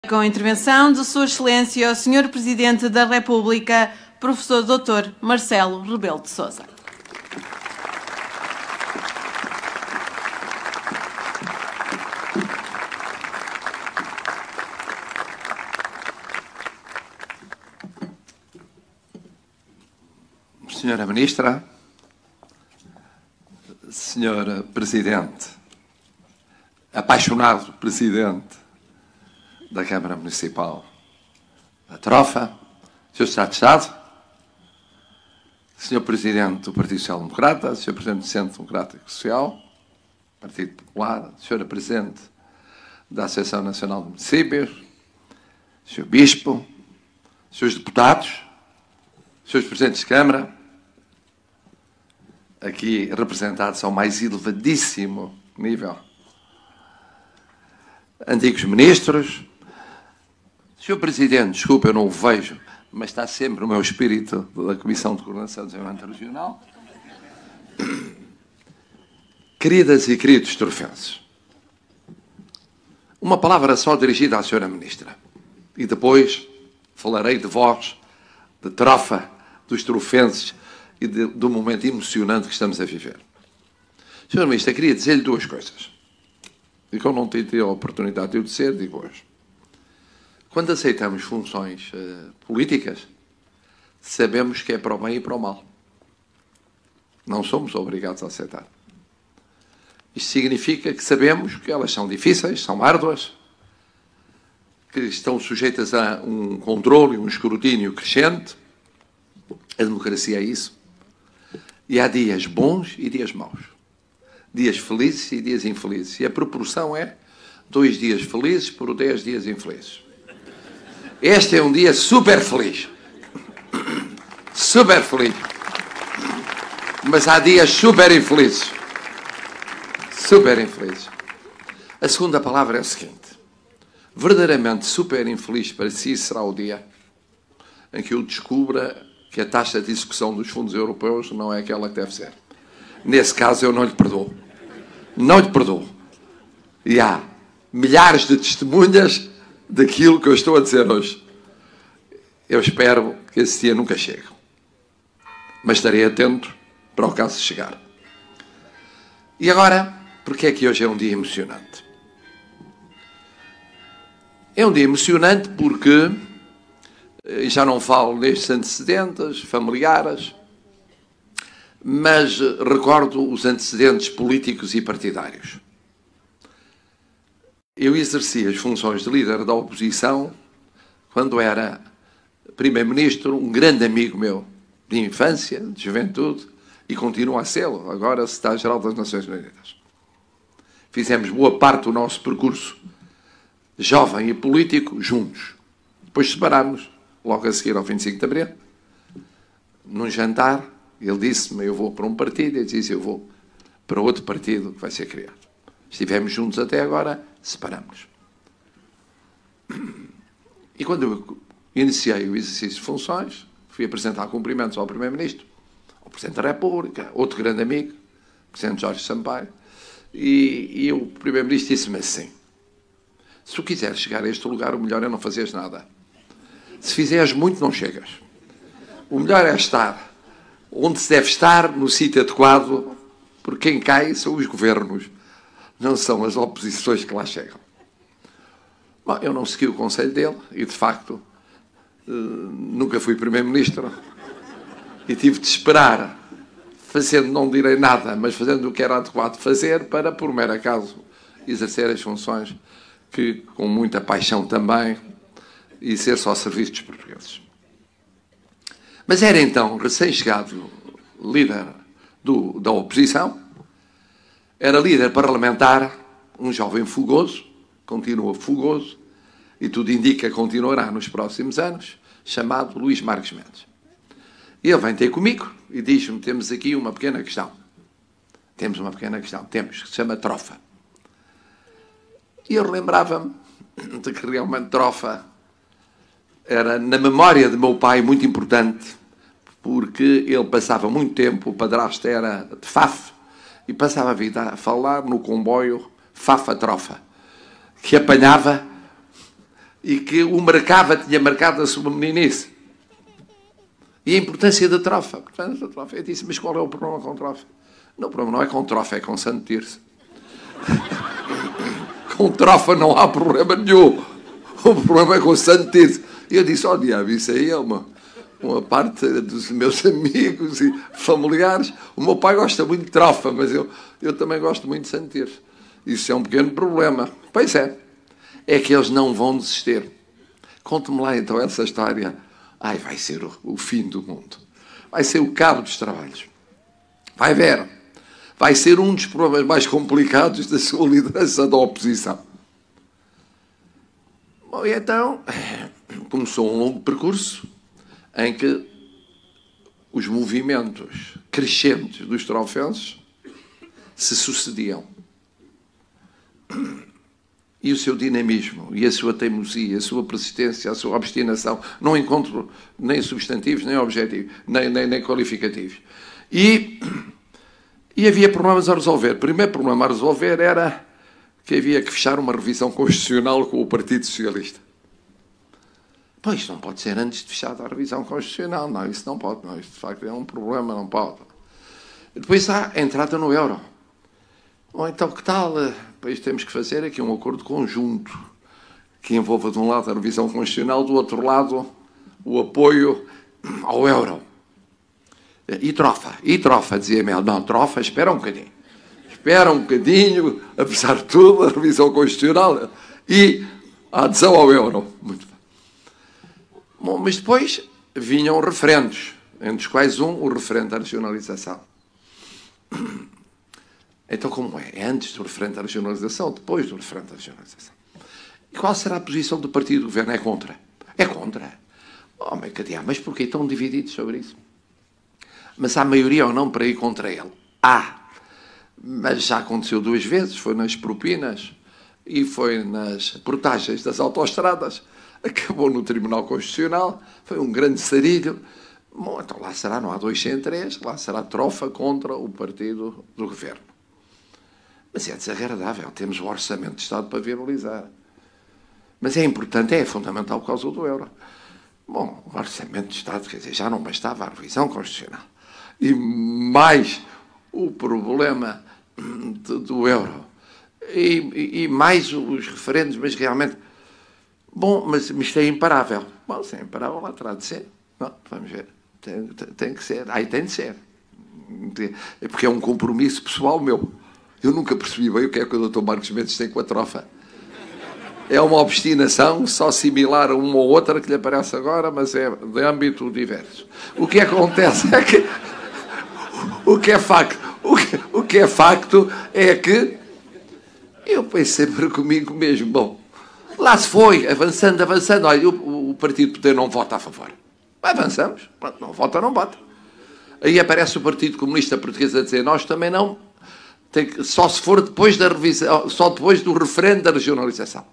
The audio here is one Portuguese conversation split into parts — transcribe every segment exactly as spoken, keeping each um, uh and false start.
Com a intervenção de Sua Excelência, o senhor Presidente da República, professor doutor Marcelo Rebelo de Sousa. Senhora Ministra, Senhor Presidente, apaixonado Presidente da Câmara Municipal da Trofa, senhor Secretário de Estado, senhor Presidente do Partido Social Democrata, senhor Presidente do Centro Democrático Social, Partido Popular, senhora Presidente da Associação Nacional de Municípios, senhor Bispo, senhores Deputados, senhores Presidentes de Câmara, aqui representados ao mais elevadíssimo nível, antigos ministros, senhor Presidente, desculpe, eu não o vejo, mas está sempre no meu espírito da Comissão de Coordenação do Desenvolvimento Regional. Queridas e queridos trofenses, uma palavra só dirigida à senhora Ministra e depois falarei de vós, de Trofa, dos trofenses e de, do momento emocionante que estamos a viver. senhora Ministra, queria dizer-lhe duas coisas e que eu não tive a oportunidade de o dizer, digo hoje. Quando aceitamos funções uh, políticas, sabemos que é para o bem e para o mal. Não somos obrigados a aceitar. Isto significa que sabemos que elas são difíceis, são árduas, que estão sujeitas a um controle e um escrutínio crescente. A democracia é isso. E há dias bons e dias maus. Dias felizes e dias infelizes. E a proporção é dois dias felizes por dez dias infelizes. Este é um dia super feliz. Super feliz. Mas há dias super infelizes. Super infelizes. A segunda palavra é o seguinte. Verdadeiramente super infeliz para si será o dia em que eu descubra que a taxa de execução dos fundos europeus não é aquela que deve ser. Nesse caso, eu não lhe perdoo. Não lhe perdoo. E há milhares de testemunhas daquilo que eu estou a dizer hoje. Eu espero que esse dia nunca chegue. Mas estarei atento para o caso chegar. E agora, porque é que hoje é um dia emocionante? É um dia emocionante porque, já não falo nestes antecedentes familiares, mas recordo os antecedentes políticos e partidários. Eu exerci as funções de líder da oposição quando era primeiro-ministro, um grande amigo meu de infância, de juventude, e continua a sê-lo, agora secretário-geral das Nações Unidas. Fizemos boa parte do nosso percurso jovem e político juntos. Depois separámos, logo a seguir ao vinte e cinco de Abril, num jantar, ele disse-me, eu vou para um partido, eu disse, eu vou para outro partido que vai ser criado. Estivemos juntos até agora, separamos. E quando eu iniciei o exercício de funções, fui apresentar cumprimentos ao Primeiro-Ministro, ao Presidente da República, outro grande amigo, o Presidente Jorge Sampaio, e, e o Primeiro-Ministro disse-me assim, se tu quiseres chegar a este lugar, o melhor é não fazeres nada. Se fizeres muito, não chegas. O melhor é estar onde se deve estar, no sítio adequado, porque quem cai são os governos, não são as oposições que lá chegam. Bom, eu não segui o conselho dele e, de facto, nunca fui Primeiro-Ministro e tive de esperar, fazendo, não direi nada, mas fazendo o que era adequado fazer para, por mero acaso, exercer as funções que, com muita paixão também, e ser só serviço dos portugueses. Mas era então, recém-chegado líder do, da oposição, era líder parlamentar, um jovem fogoso, continua fogoso, e tudo indica que continuará nos próximos anos, chamado Luís Marques Mendes. E ele vem ter comigo e diz-me, temos aqui uma pequena questão. Temos uma pequena questão, temos, que se chama Trofa. E eu lembrava-me de que realmente Trofa era, na memória de meu pai, muito importante, porque ele passava muito tempo, o padrasto era de Faf, e passava a vida a falar no comboio Fafa Trofa, que apanhava e que o marcava, tinha marcado a sua meninice. E a importância da trofa. Portanto, a trofa. Eu disse, mas qual é o problema com trofa? Não, o problema não é com trofa, é com Santo Tirso. Com trofa não há problema nenhum. O problema é com Santo Tirso. E eu disse, ó oh, diabo, isso aí é uma, uma parte dos meus amigos e familiares. O meu pai gosta muito de trofa, mas eu, eu também gosto muito de Santo Tirso. Isso é um pequeno problema. Pois é. É que eles não vão desistir. Conte-me lá então essa história. Ai, vai ser o, o fim do mundo. Vai ser o cabo dos trabalhos. Vai ver. Vai ser um dos problemas mais complicados da sua liderança da oposição. Bom, e então começou um longo percurso em que os movimentos crescentes dos trofenses se sucediam. E o seu dinamismo, e a sua teimosia, a sua persistência, a sua obstinação, não encontro nem substantivos, nem objetivos, nem, nem, nem qualificativos. E, e havia problemas a resolver. O primeiro problema a resolver era que havia que fechar uma revisão constitucional com o Partido Socialista. Pois, não pode ser antes de fechar a revisão constitucional. Não, isso não pode. Não, isso de facto é um problema, não pode. Depois há a entrada no euro. Bom, então que tal? Depois temos que fazer aqui um acordo conjunto que envolva de um lado a revisão constitucional, do outro lado o apoio ao euro. E trofa, e trofa, dizia Mel. Não, trofa, espera um bocadinho. Espera um bocadinho, apesar de tudo, a revisão constitucional e a adesão ao euro. Muito bem. Bom, mas depois vinham referendos, entre os quais um, o referendo à regionalização. Então, como é? É antes do referendo à regionalização ou depois do referendo à regionalização? E qual será a posição do partido do governo? É contra. É contra. Oh, meu cadeia, mas porquê estão divididos sobre isso? Mas há maioria ou não para ir contra ele? Há. Mas já aconteceu duas vezes. Foi nas propinas e foi nas portagens das autoestradas. Acabou no Tribunal Constitucional. Foi um grande sarilho. Bom, então lá será, não há dois sem três, lá será trofa contra o partido do governo. Mas é desagradável, temos o orçamento de Estado para viabilizar. Mas é importante, é fundamental por causa do euro. Bom, o orçamento de Estado, quer dizer, já não bastava a revisão constitucional. E mais o problema do, do euro. E, e, e mais os referendos, mas realmente... Bom, mas isto é imparável. Bom, se é imparável, lá terá de ser. Bom, vamos ver. Tem, tem, tem que ser. Aí tem de ser. É porque é um compromisso pessoal meu. Eu nunca percebi bem o que é que o doutor Marcos Mendes tem com a trofa. É uma obstinação só similar a uma ou outra que lhe aparece agora, mas é de âmbito diverso. O que acontece é que... O que é facto, o que, o que é facto é que eu pensei para comigo mesmo, bom, lá se foi, avançando, avançando, olha, o, o Partido Poder não vota a favor. Avançamos, pronto, não vota, não vota. Aí aparece o Partido Comunista Português a dizer, nós também não, tem que, só se for depois da revisão, só depois do referendo da regionalização.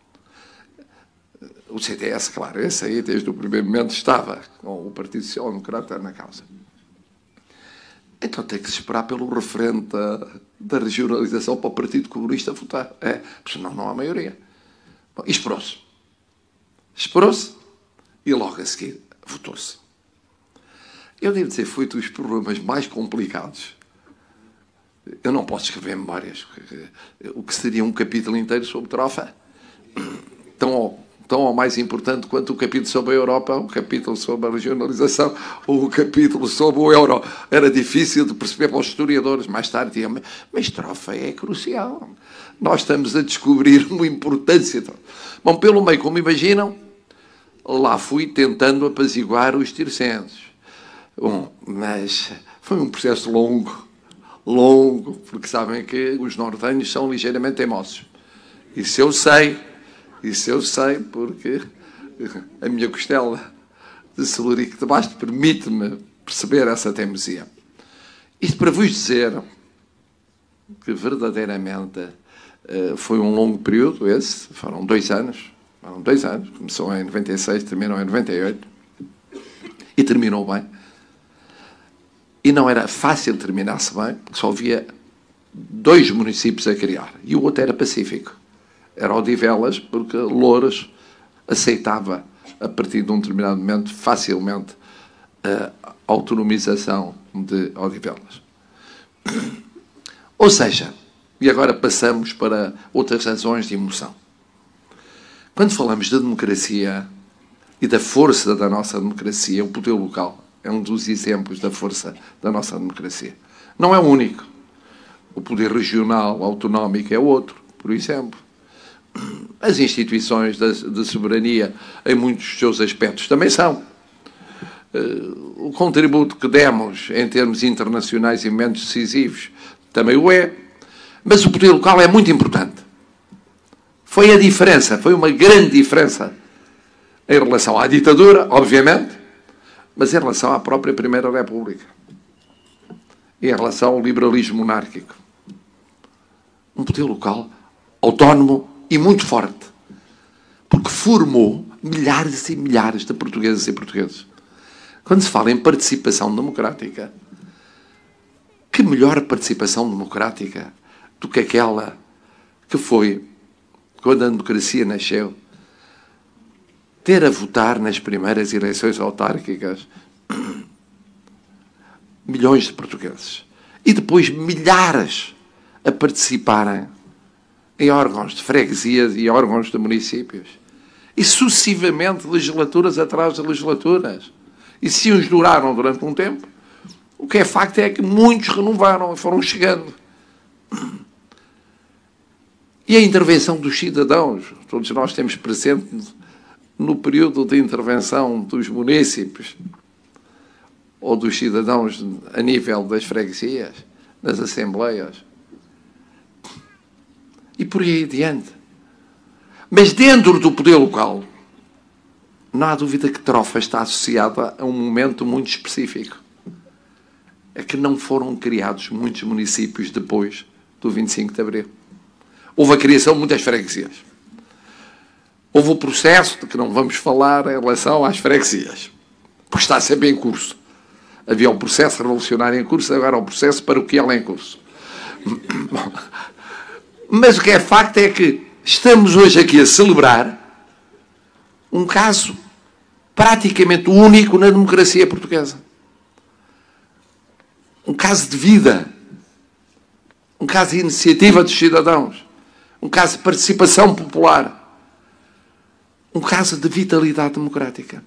O C D S, claro, esse aí desde o primeiro momento estava com o Partido Social Democrata na causa. Então tem que se esperar pelo referendo da, da regionalização para o Partido Comunista votar. É, porque senão não há maioria. Bom, e esperou-se. Esperou-se e logo a seguir votou-se. Eu devo dizer, foi dos problemas mais complicados. Eu não posso escrever memórias. O que seria um capítulo inteiro sobre trofa, tão, tão ou mais importante quanto o capítulo sobre a Europa, o capítulo sobre a regionalização, ou o capítulo sobre o euro. Era difícil de perceber para os historiadores. Mais tarde diziam, mas trofa é crucial. Nós estamos a descobrir uma importância. Bom, pelo meio, como imaginam, lá fui tentando apaziguar os tircenses. Bom, mas foi um processo longo, longo, porque sabem que os nortenhos são ligeiramente teimosos. Isso eu sei, isso eu sei, porque a minha costela de Celurico de Basto permite-me perceber essa teimosia. Isto para vos dizer que verdadeiramente foi um longo período esse, foram dois anos, foram dois anos, começou em noventa e seis, terminou em noventa e oito, e terminou bem. E não era fácil terminar-se bem, porque só havia dois municípios a criar. E o outro era pacífico. Era Odivelas, porque Louros aceitava, a partir de um determinado momento, facilmente, a autonomização de Odivelas. Ou seja, e agora passamos para outras razões de emoção. Quando falamos de democracia e da força da nossa democracia, o poder local é um dos exemplos da força da nossa democracia. Não é o único. O poder regional, autonómico, é outro, por exemplo. As instituições de soberania, em muitos dos seus aspectos, também são. O contributo que demos em termos internacionais e momentos decisivos também o é. Mas o poder local é muito importante. Foi a diferença, foi uma grande diferença em relação à ditadura, obviamente, mas em relação à própria Primeira República. Em relação ao liberalismo monárquico. Um poder local autónomo e muito forte. Porque formou milhares e milhares de portugueses e portugueses. Quando se fala em participação democrática, que melhor participação democrática do que aquela que foi, quando a democracia nasceu, ter a votar nas primeiras eleições autárquicas milhões de portugueses. E depois milhares a participarem em órgãos de freguesias e órgãos de municípios. E sucessivamente legislaturas atrás de legislaturas. E se uns duraram durante um tempo, o que é facto é que muitos renovaram e foram chegando. E a intervenção dos cidadãos, todos nós temos presente no período de intervenção dos munícipes ou dos cidadãos a nível das freguesias, das assembleias, e por aí adiante. Mas dentro do poder local, não há dúvida que Trofa está associada a um momento muito específico. É que não foram criados muitos municípios depois do vinte e cinco de Abril. Houve a criação de muitas freguesias. Houve o processo de que não vamos falar em relação às freguesias, porque está sempre em curso. Havia um processo revolucionário em curso, agora é um processo paroquial em curso. Mas o que é facto é que estamos hoje aqui a celebrar um caso praticamente único na democracia portuguesa. Um caso de vida. Um caso de iniciativa dos cidadãos. Um caso de participação popular. Um caso de vitalidade democrática.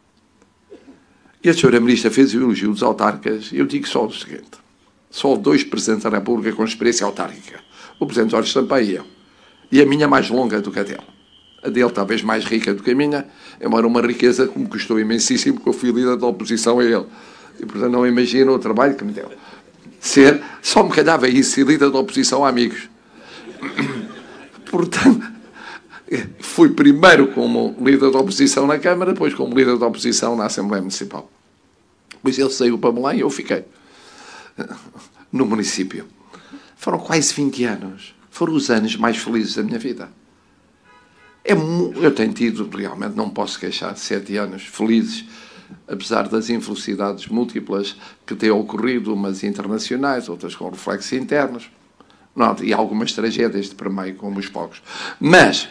E a senhora Ministra fez o elogio dos autarcas, e eu digo só o seguinte. Só dois Presidentes da República com experiência autárquica. O Presidente Jorge Sampaio e eu. E a minha mais longa do que a dele. A dele talvez mais rica do que a minha, embora uma riqueza que me custou imensíssimo, porque eu fui líder da oposição a ele. E, portanto, não imagino o trabalho que me deu. Ser, só me calhava isso, ser líder da oposição a amigos. Portanto, fui primeiro como líder da oposição na Câmara, depois como líder da oposição na Assembleia Municipal. Depois ele saiu para Belém e eu fiquei no município. Foram quase vinte anos. Foram os anos mais felizes da minha vida. É, eu tenho tido, realmente, não posso queixar, sete anos felizes, apesar das infelicidades múltiplas que têm ocorrido, umas internacionais, outras com reflexos internos, não, e algumas tragédias de para meio, como os fogos. Mas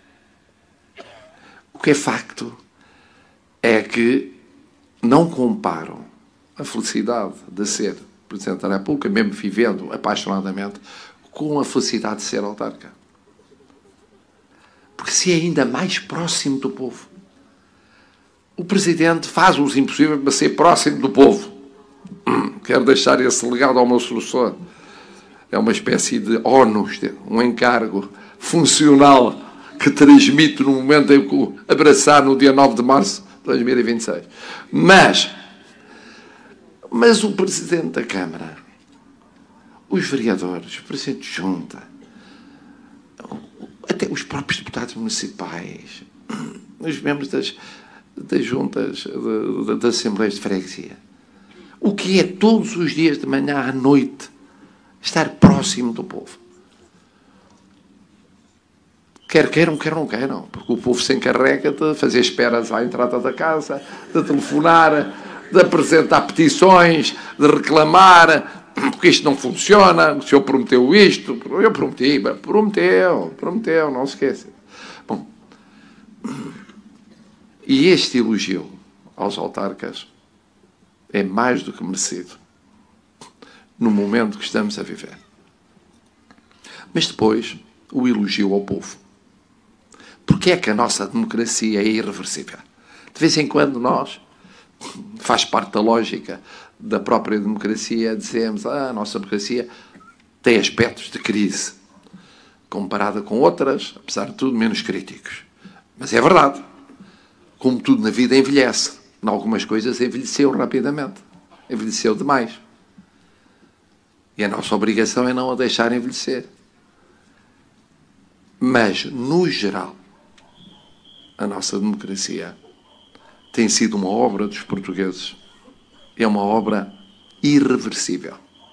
o que é facto é que não comparo a felicidade de ser Presidente da República, mesmo vivendo apaixonadamente, com a felicidade de ser autarca. Porque se é ainda mais próximo do povo. O Presidente faz os impossíveis para ser próximo do povo. Quero deixar esse legado ao meu sucessor. É uma espécie de ónus, um encargo funcional que transmito no momento em que o abraçar no dia nove de março de dois mil e vinte e seis. Mas, mas o Presidente da Câmara, os vereadores, o Presidente de Junta, até os próprios deputados municipais, os membros das, das juntas, de, de, das assembleias de freguesia, o que é todos os dias de manhã à noite estar próximo do povo. Quer queiram, quer não queiram, porque o povo se encarrega de fazer esperas à entrada da casa, de telefonar, de apresentar petições, de reclamar, porque isto não funciona, o senhor prometeu isto, eu prometi, prometeu, prometeu, não se esqueça. Bom, E este elogio aos autarcas é mais do que merecido no momento que estamos a viver. Mas depois, o elogio ao povo. Porque é que a nossa democracia é irreversível? De vez em quando nós, faz parte da lógica da própria democracia, dizemos que ah, a nossa democracia tem aspectos de crise, comparada com outras, apesar de tudo, menos críticos. Mas é verdade. Como tudo na vida envelhece. Em algumas coisas envelheceu rapidamente. Envelheceu demais. E a nossa obrigação é não a deixar envelhecer. Mas, no geral, a nossa democracia tem sido uma obra dos portugueses. É uma obra irreversível.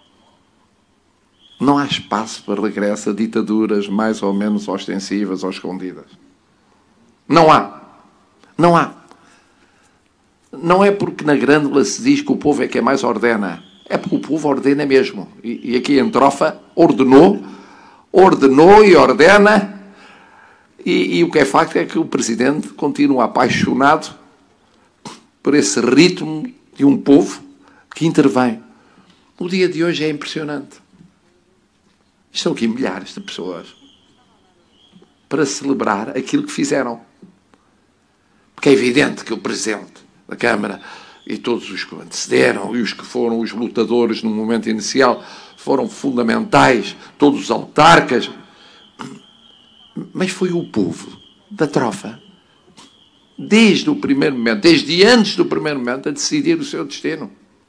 Não há espaço para regresso a ditaduras mais ou menos ostensivas ou escondidas. Não há. Não há. Não é porque na Grândola se diz que o povo é que é mais ordena. É porque o povo ordena mesmo. E, e aqui em Trofa ordenou, ordenou e ordena. E, e o que é facto é que o Presidente continua apaixonado por esse ritmo de um povo que intervém. O dia de hoje é impressionante. Estão aqui milhares de pessoas para celebrar aquilo que fizeram. Porque é evidente que o Presidente da Câmara e todos os que antecederam e os que foram os lutadores no momento inicial foram fundamentais, todos os autarcas. Mas foi o povo da Trofa, desde o primeiro momento, desde antes do primeiro momento, a decidir o seu destino.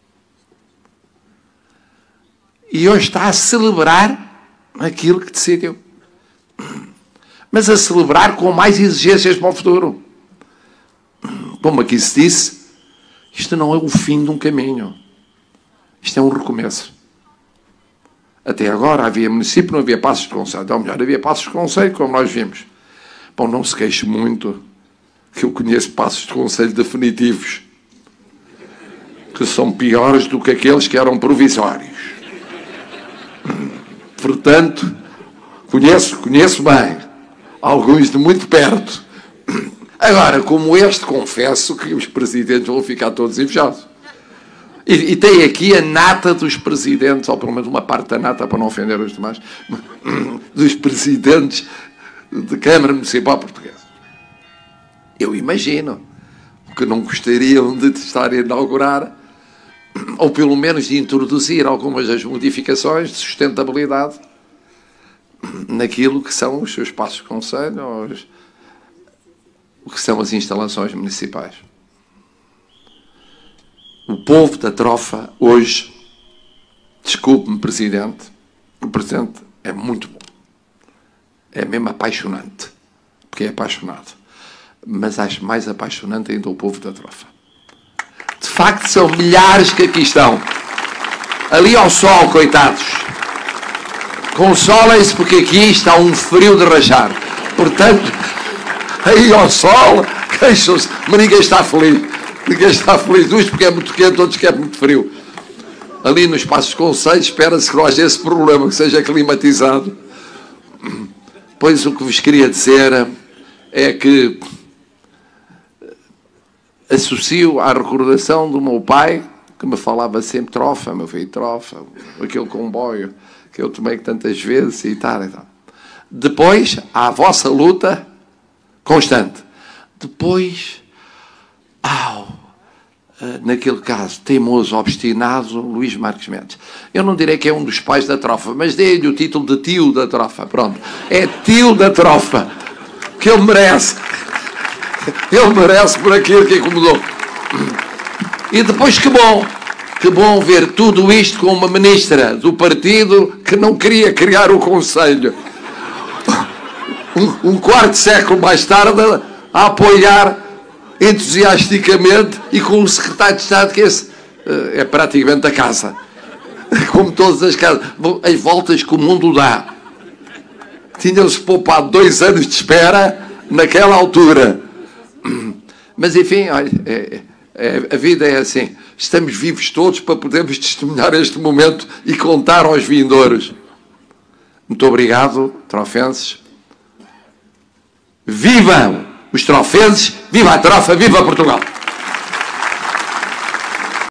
E hoje está a celebrar aquilo que decidiu. Mas a celebrar com mais exigências para o futuro. Como aqui se disse, isto não é o fim de um caminho. Isto é um recomeço. Até agora havia município, não havia passos de conselho. Ou melhor, havia passos de conselho, como nós vimos. Bom, não se queixe muito, que eu conheço passos de conselho definitivos, que são piores do que aqueles que eram provisórios. Portanto, conheço, conheço bem, alguns de muito perto. Agora, como este, confesso que os presidentes vão ficar todos invejosos. E, e tem aqui a nata dos presidentes, ou pelo menos uma parte da nata, para não ofender os demais, dos presidentes de Câmara Municipal Portuguesa. Eu imagino que não gostariam de estar a inaugurar, ou pelo menos de introduzir algumas das modificações de sustentabilidade naquilo que são os seus passos de conselho, ou os, o que são as instalações municipais. O povo da Trofa, hoje, desculpe-me, Presidente, o Presidente é muito bom. É mesmo apaixonante, porque é apaixonado. Mas acho mais apaixonante ainda o povo da Trofa. De facto, são milhares que aqui estão. Ali ao sol, coitados. Consolem-se porque aqui está um frio de rachar. Portanto, aí ao sol, queixam-se, mas ninguém está feliz. Ninguém está feliz, uns porque é muito quente, outros que é muito frio. Ali nos passos de conselho, espera-se que não haja esse problema, que seja climatizado. Pois o que vos queria dizer é que associo à recordação do meu pai, que me falava sempre Trofa, meu filho, Trofa, aquele comboio que eu tomei tantas vezes e tal e tal. Depois, à vossa luta constante. Depois, ao, naquele caso, teimoso, obstinado, Luís Marques Mendes. Eu não direi que é um dos pais da Trofa, mas dei-lhe o título de tio da Trofa. Pronto. É tio da Trofa, que ele merece. Ele merece por aquilo que incomodou. E depois, que bom, que bom ver tudo isto com uma ministra do partido que não queria criar o Conselho. Um, um quarto século mais tarde, a apoiar entusiasticamente e com um secretário de Estado que esse é praticamente da casa. Como todas as casas. As voltas que o mundo dá. Tinham-se poupado dois anos de espera naquela altura. Mas, enfim, olha, é, é, a vida é assim. Estamos vivos todos para podermos testemunhar este momento e contar aos vindouros. Muito obrigado, trofenses. Vivam os trofenses, viva a trofa, viva Portugal!